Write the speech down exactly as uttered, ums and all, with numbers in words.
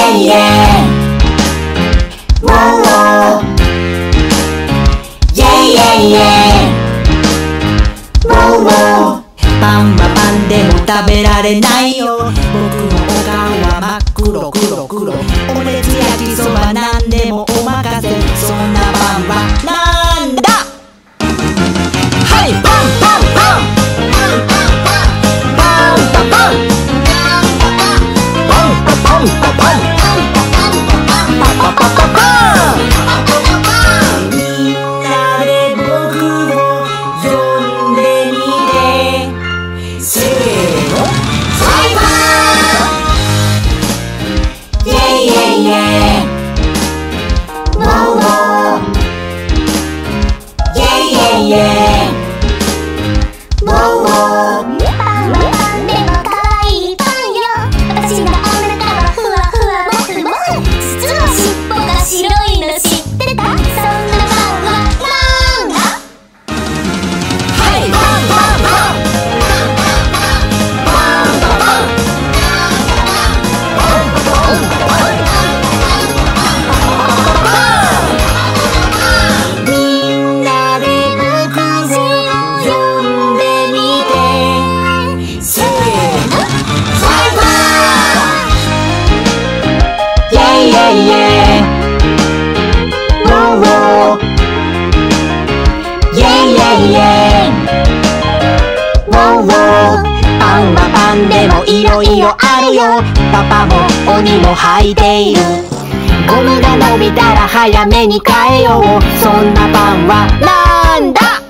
イエイウォーウォーイェイイェイイェイウォーウォーパンはパンでも食べられないよ。僕のお顔は真っ黒黒黒。オムレツ焼きそばなんでもお任せ。そんなパンはなんだ。はいパンパンパンパンパンパンパンパンパンパンパンパンパンパンパンパン。みんなで僕を呼んでみて。せーのファイバーイェイイェイイェイウォーウォーイェイイェイイェイウォーウォーパンはパンでもかわいいパンよ。私のお腹はふわふわもふもふ。実は尻尾が白いの知ってた？そんなパンはなんだ？ はいパンパンパンパンパンパンパンみんなで僕を呼んでみて。せーのファイバーイェイイェイイェイウォーウォーイェイイェイイェイウォーウォーパンはパンでもいろいろあるよ。パパも鬼も履いている。ゴムが伸びたら早めに変えよう。そんなパンはなんだ。